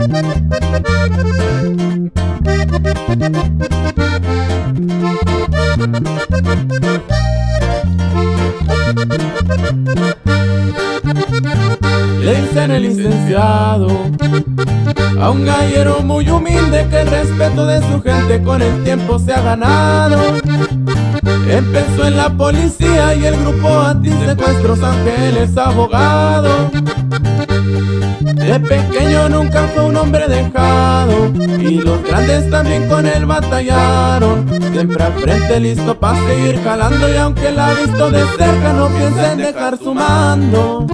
Le dicen el licenciado a un gallero muy humilde que el respeto de su gente con el tiempo se ha ganado. Empezó en la policía y el grupo antisecuestros, aunque él es abogado. De pequeño nunca fue un hombre dejado y los grandes también con él batallaron. Siempre al frente listo para seguir jalando, y aunque la ha visto de cerca no piensa en dejar su mando.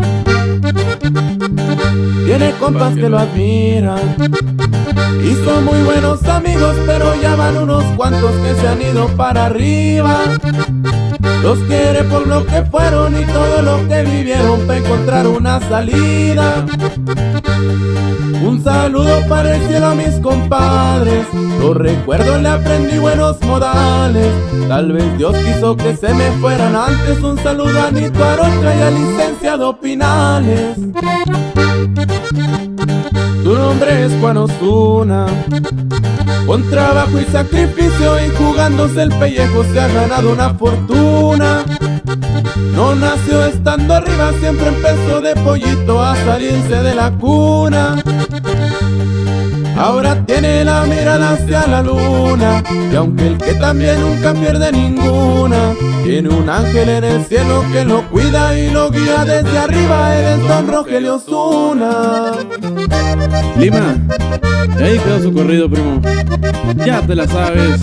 Tiene compas que lo admiran y son muy buenos amigos, pero ya van unos cuantos que se han ido para arriba. Los quiere por lo que fueron y todo lo que vivieron para encontrar una salida. Un saludo para el cielo a mis compadres, los recuerdo, le aprendí buenos modales. Tal vez Dios quiso que se me fueran antes. Un saludo a Nito Arocha y al licenciado Pinales. Su nombre es Juan Osuna, con trabajo y sacrificio y jugándose el pellejo se ha ganado una fortuna. No nació estando arriba, siempre empezó de pollito a salirse de la cuna. Ahora tiene la mirada hacia la luna, y aunque el que también nunca pierde ninguna, tiene un ángel en el cielo que lo cuida y lo guía desde arriba. Él es Don Rogelio Osuna. Lima, y ahí quedó su corrido, primo. Ya te la sabes.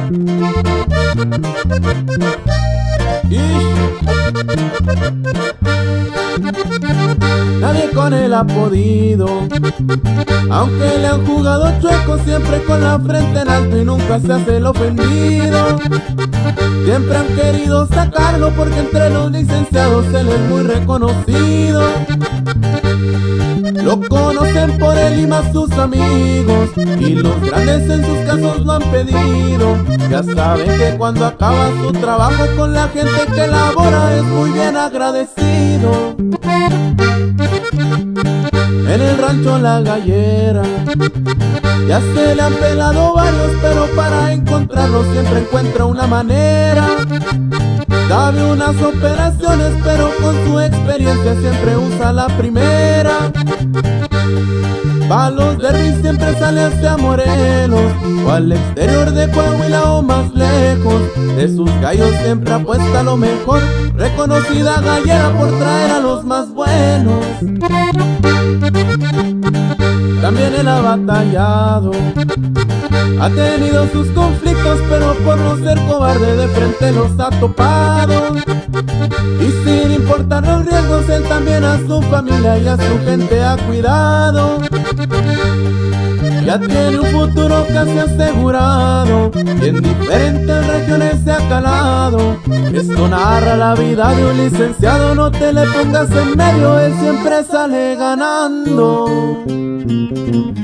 Nadie con él ha podido, aunque le han jugado chueco, siempre con la frente en alto y nunca se hace el ofendido. Siempre han querido sacarlo porque entre los licenciados él es muy reconocido. Lo conocen por él y más sus amigos, y los grandes en sus casos lo han pedido. Ya saben que cuando acaba su trabajo con la gente que labora es muy bien agradecido. En el rancho La Gallera ya se le han pelado varios, pero para encontrarlo siempre encuentra una manera. Sabe unas operaciones, pero con su experiencia siempre usa la primera. Pa' los derbis siempre sale hacia Morelos, o al exterior de Coahuila o más lejos. De sus gallos siempre apuesta lo mejor, reconocida gallera por traer a los más buenos. También él ha batallado, ha tenido sus conflictos, pero por no ser cobarde de frente los ha topado. Y sin importar los riesgos, él también a su familia y a su gente ha cuidado. Ya tiene un futuro casi asegurado, y en diferentes regiones se ha calado. Esto narra la vida de un licenciado, no te le pongas en medio, él siempre sale ganando.